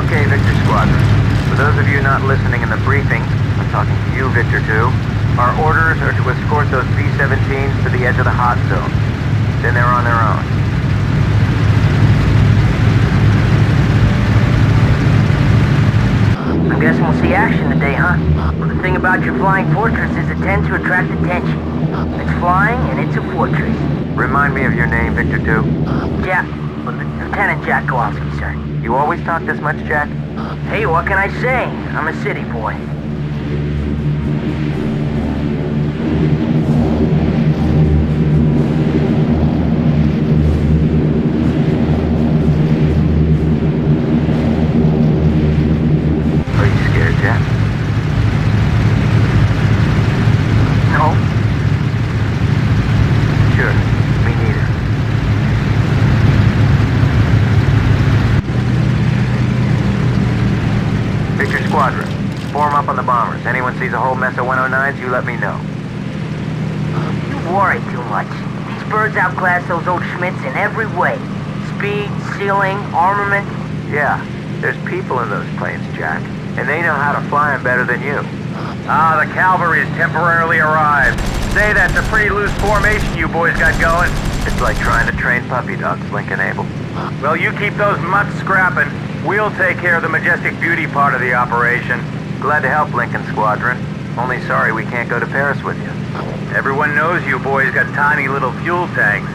Okay, Victor Squadron. For those of you not listening in the briefing, I'm talking to you, Victor 2. Our orders are to escort those B17s to the edge of the hot zone. Then they're on their own. I'm guessing we'll see action today, huh? Well, the thing about your flying fortress is it tends to attract attention. It's flying and it's a fortress. Remind me of your name, Victor 2. Jack. Well, Lieutenant Jack Kowalski, sir. You always talk this much, Jack? Hey, what can I say? I'm a city boy. Are you scared, Jack? No. Sure. Me neither. Victor Squadron, form up on the bombers. Anyone sees a whole mess of 109's, you let me know. You worry too much. These birds outclass those old Schmitz in every way. Speed, ceiling, armament. Yeah, there's people in those planes, Jack. And they know how to fly them better than you. Ah, the cavalry's temporarily arrived. Say, that's a pretty loose formation you boys got going. It's like trying to train puppy dogs, Lincoln Abel. Well, you keep those mutts scrapping. We'll take care of the majestic beauty part of the operation. Glad to help, Lincoln Squadron. Only sorry we can't go to Paris with you. Everyone knows you boys got tiny little fuel tanks.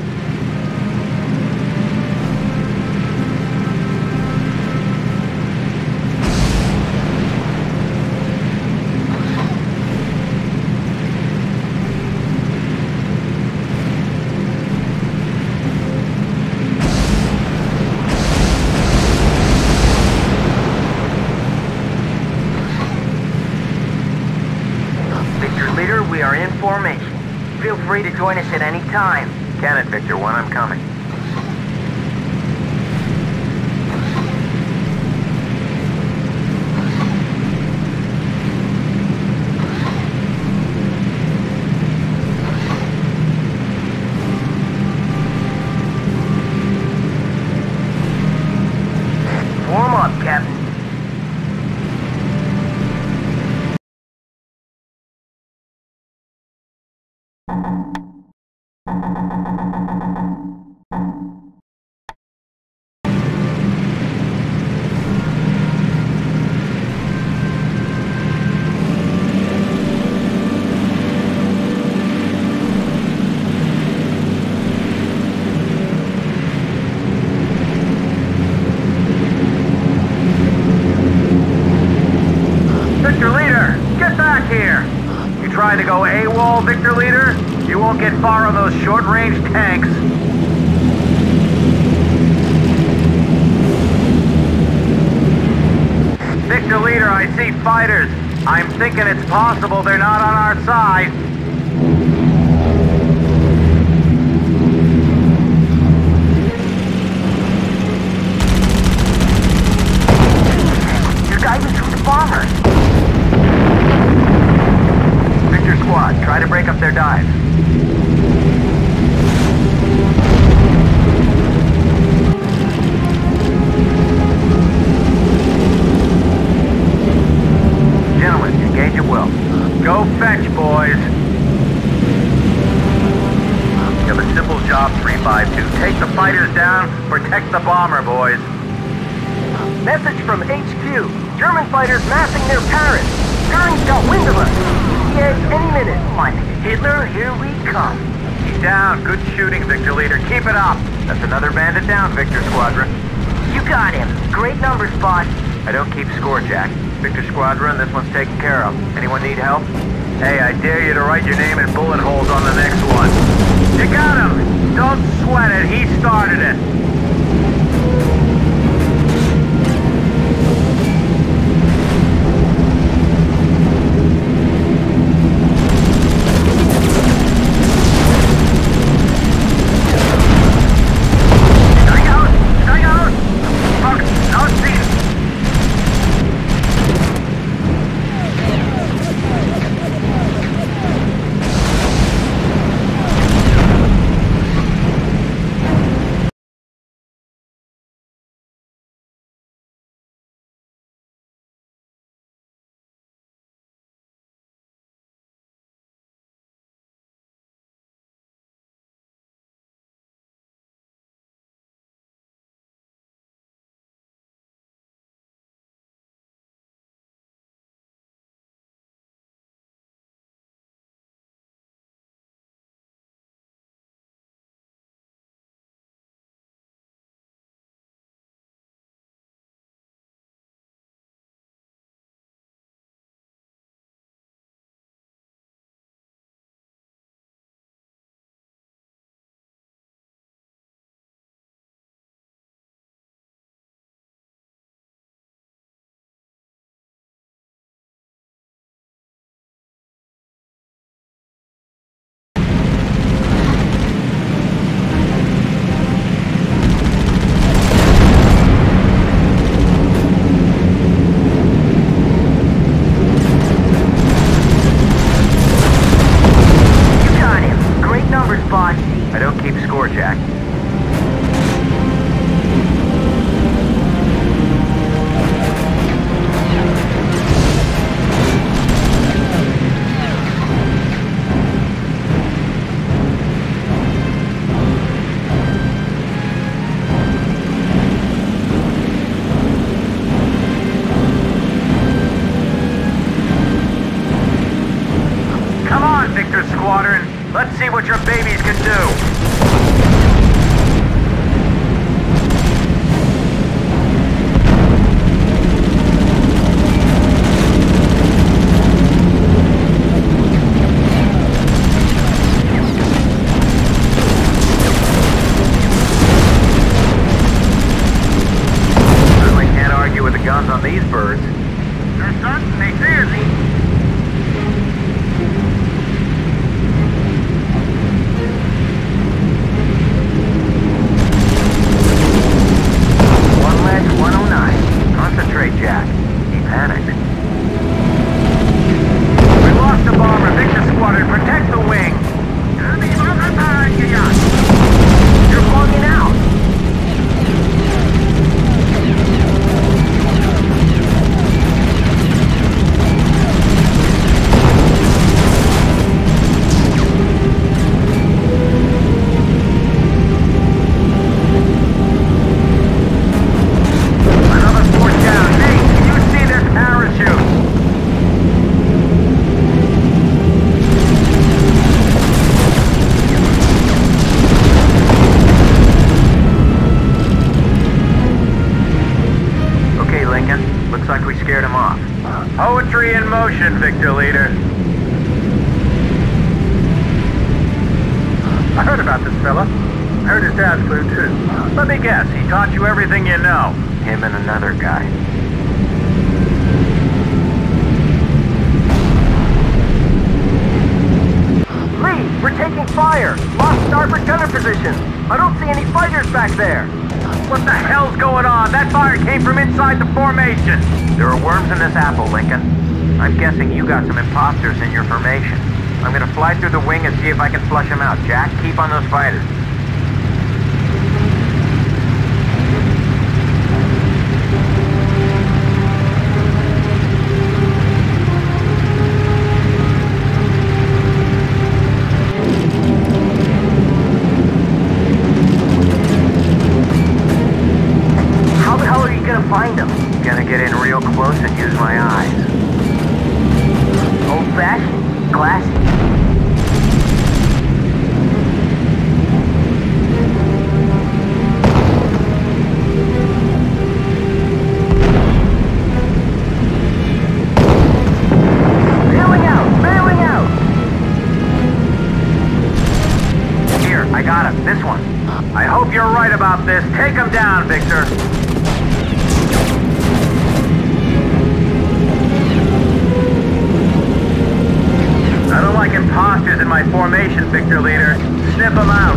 Leader, we are in formation. Feel free to join us at any time. Cannon, Victor 1, I'm coming. Warm up, Captain. Victor Leader, get back here! You try to go AWOL, Victor Leader? You won't get far on those short-range tanks. Victor Leader, I see fighters. I'm thinking it's possible they're not on our side. You're guiding through the bombers. Victor Squad, try to break up their dive. Gentlemen, engage at will. Go fetch, boys. You have a simple job, 352. Take the fighters down, protect the bomber, boys. Message from HQ. German fighters massing near Paris. Goering's got wind of us. ETA any minute. Come on, Hitler, here we come. He's down. Good shooting, Victor Leader. Keep it up. That's another bandit down, Victor Squadron. You got him. Great numbers, boss. I don't keep score, Jack. Victor Squadron, this one's taken care of. Anyone need help? Hey, I dare you to write your name in bullet holes on the next one. You got him. Don't sweat it. He started it. Jack. Come on, Victor Squadron. Let's see what your babies can do. Certainly can't argue with the guns on these birds. They're certainly busy. One ledge, 109. Concentrate, Jack. He panicked. We lost the bomber. Victor Squadron, protect the wing. You're bugging out. Another force down. Nate, can you see this parachute? Okay, Lincoln. Looks like we scared him off. Poetry in motion, Victor Leader. I heard about this fella. I heard his dad flew too. Let me guess, he taught you everything you know. Him and another guy. Lee, we're taking fire. Lost starboard gunner position. I don't see any fighters back there. What the hell's going on? That fire came from inside the formation. There are worms in this apple, Lincoln. I'm guessing you got some imposters in your formation. I'm gonna fly through the wing and see if I can flush them out. Jack, keep on those fighters. How the hell are you gonna find them? Gonna get in real close and use my eyes. Old-fashioned, classy. Bailing out! Bailing out! Here, I got him. This one. I hope you're right about this. Take him down, Victor. I don't like imposters in my formation, Victor Leader. Snip them out.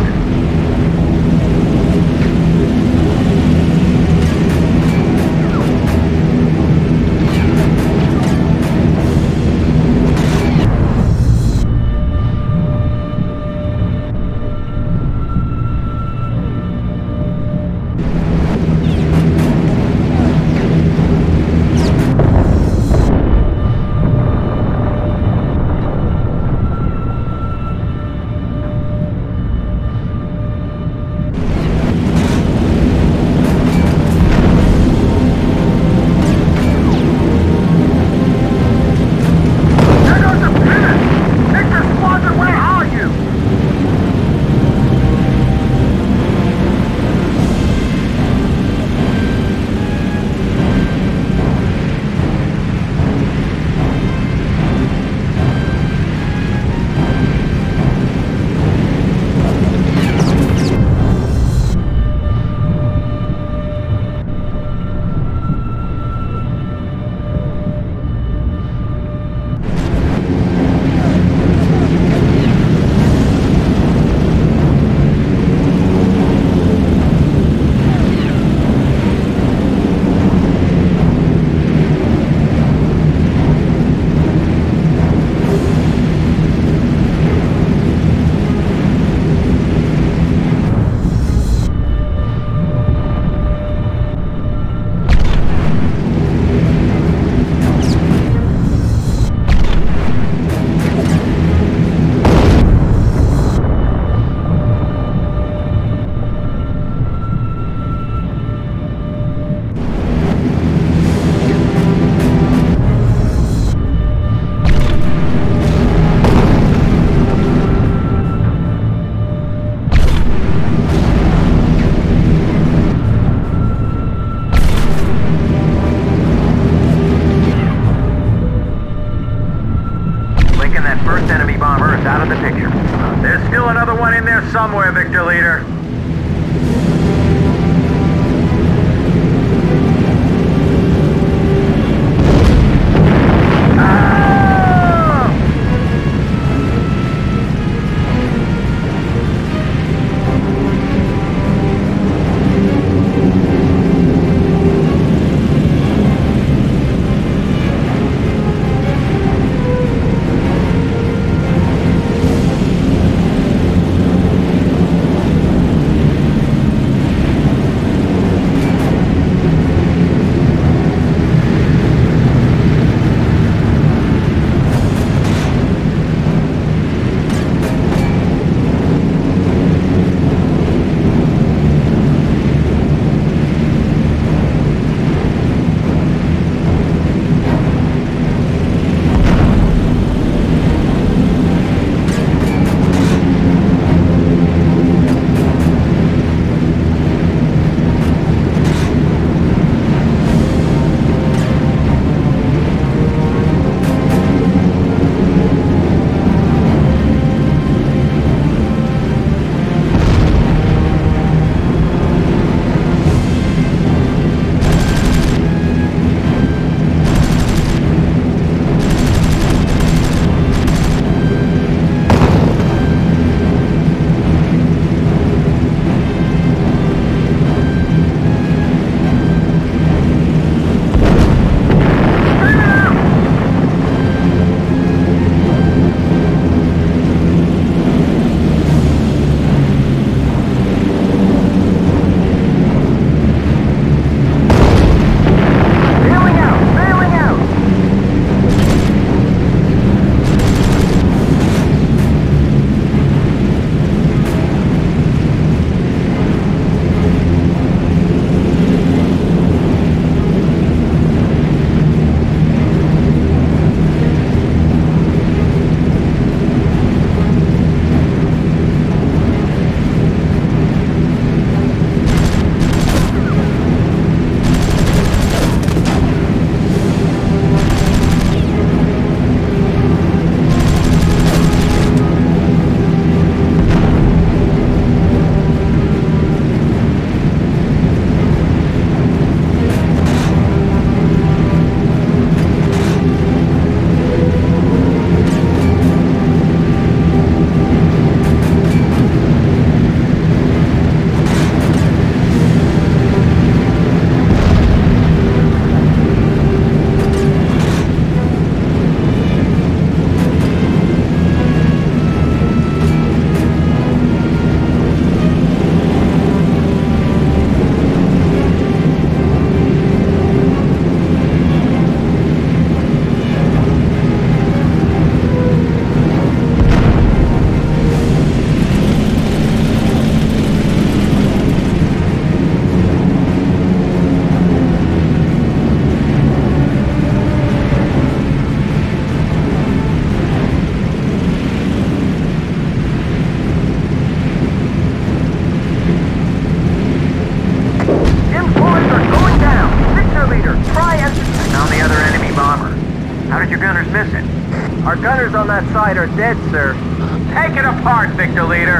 that side are dead, sir. Take it apart, Victor Leader.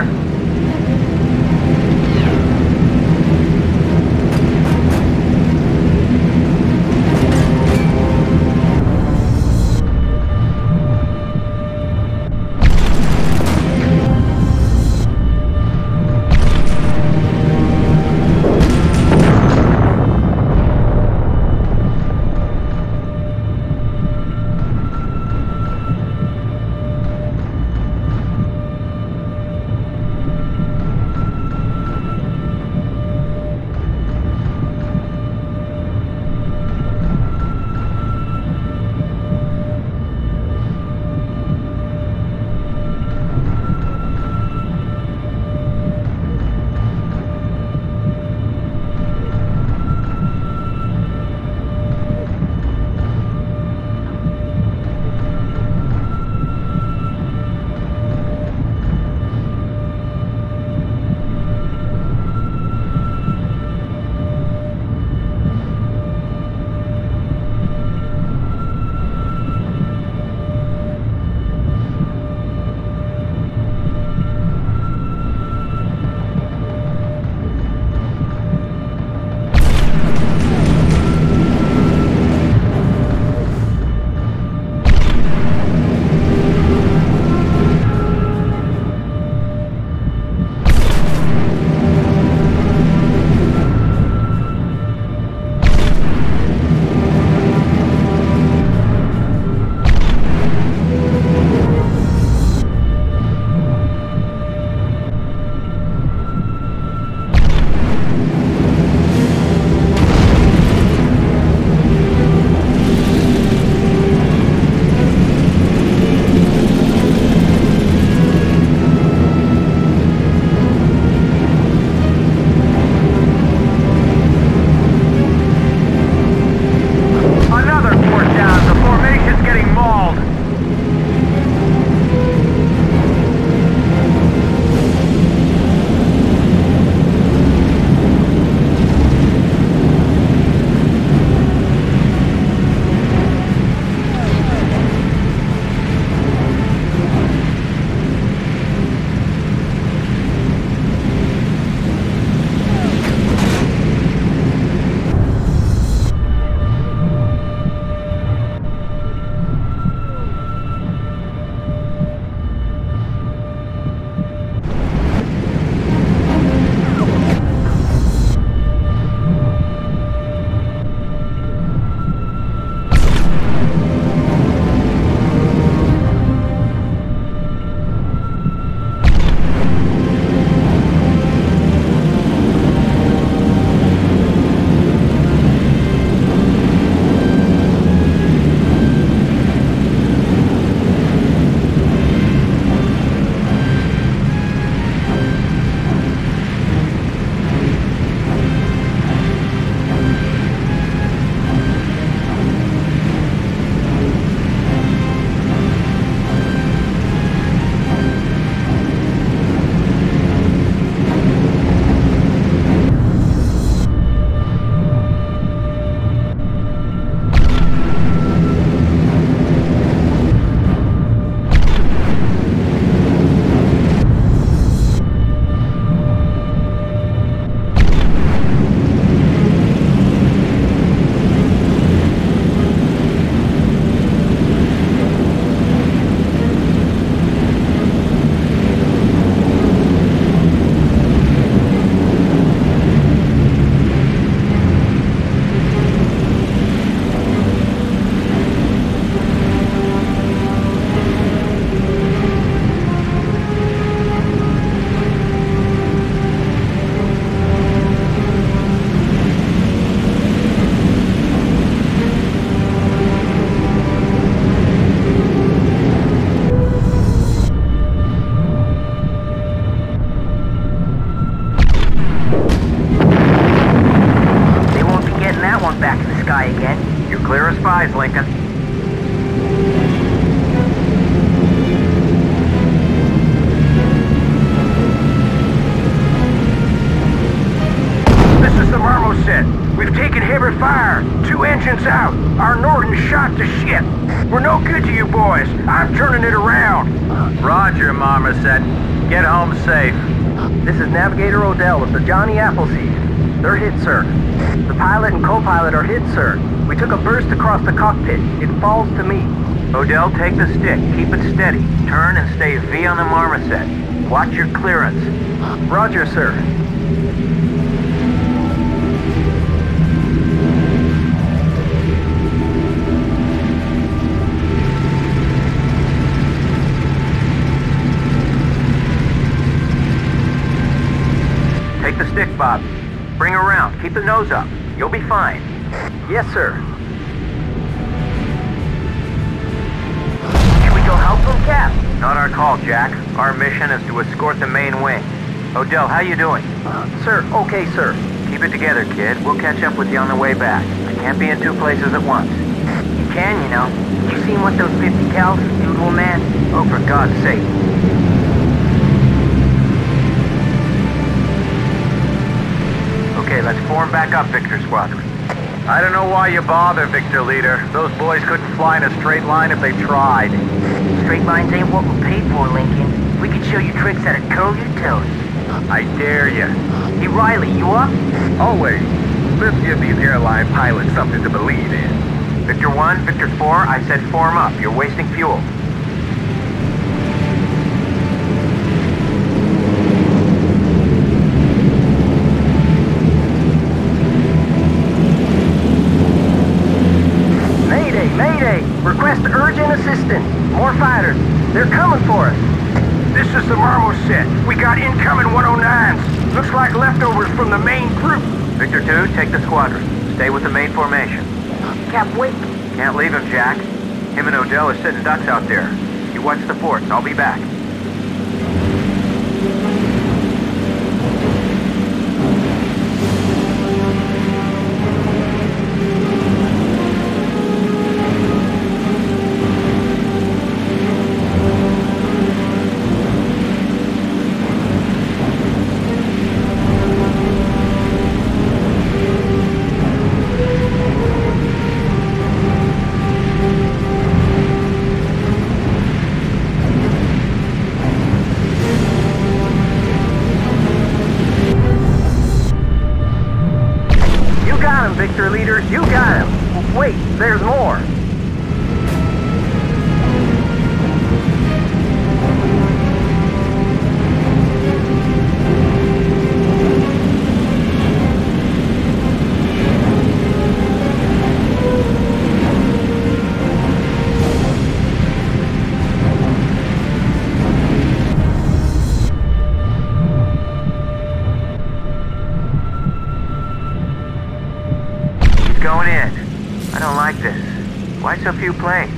eyes, Lincoln. This is the Marmo Marmoset. We've taken heavy fire. 2 engines out. Our Norton's shot to shit. We're no good to you boys. I'm turning it around. Roger, Marmoset. Get home safe. This is Navigator Odell of the Johnny Appleseed. They're hit, sir. The pilot and co-pilot are hit, sir. We took a burst across the cockpit. It falls to me. Odell, take the stick. Keep it steady. Turn and stay V on the Marmoset. Watch your clearance. Roger, sir. Take the stick, Bob. Bring her around. Keep the nose up. You'll be fine. Yes, sir. Should we go help them, Cap? Not our call, Jack. Our mission is to escort the main wing. Odell, how you doing? Sir, okay, sir. Keep it together, kid. We'll catch up with you on the way back. I can't be in 2 places at once. You can, you know. You seen what those 50 cals do to a man? Oh, for God's sake. Okay, let's form back up, Victor Squadron. I don't know why you bother, Victor Leader. Those boys couldn't fly in a straight line if they tried. Straight lines ain't what we're paid for, Lincoln. We could show you tricks that'd curl your toes. I dare you. Hey, Riley, you up? Always. Let's give these airline pilots something to believe in. Victor 1, Victor 4, I said form up. You're wasting fuel. Mayday! Request urgent assistance. More fighters. They're coming for us. This is the Marmoset. We got incoming 109's. Looks like leftovers from the main group. Victor 2, take the squadron. Stay with the main formation. Cap, wait. Can't leave him, Jack. Him and Odell are sitting ducks out there. You watch the fort, and I'll be back. Victor Leader, you got him. Wait, there's more. Going in. I don't like this. Why so few planes?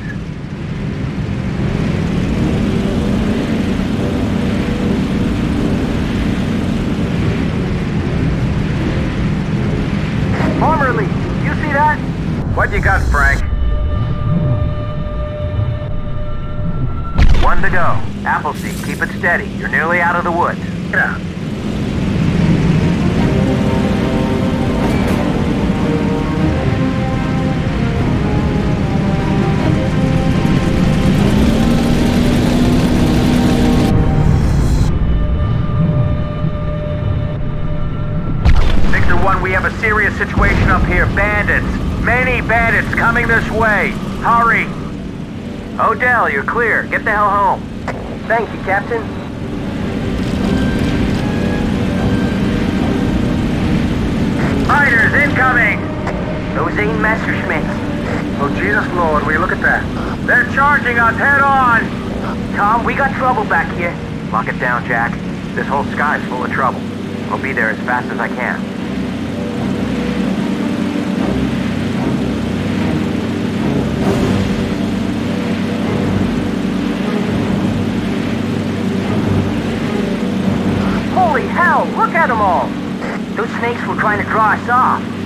Formerly, you see that? What you got, Frank? 1 to go. Appleseed, keep it steady. You're nearly out of the woods. Yeah. We have a serious situation up here. Bandits. Many bandits coming this way. Hurry. Odell, you're clear. Get the hell home. Thank you, Captain. Fighters incoming. Those ain't Messerschmitts. Oh, Jesus Lord, will you look at that? They're charging us head on. Tom, we got trouble back here. Lock it down, Jack. This whole sky's full of trouble. I'll be there as fast as I can. Holy hell, look at them all! Those snakes were trying to draw us off.